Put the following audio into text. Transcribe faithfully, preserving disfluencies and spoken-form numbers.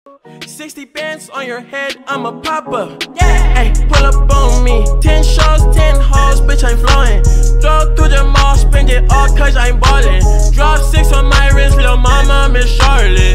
sixty bands on your head, I'm a popper. Yeah. Ay, pull up on me. ten shows, ten hoes, bitch, I'm flowing. Drove through the mall, spend it all cause I'm ballin'. Drop six on my wrist, lil' mama, Miss Charlotte.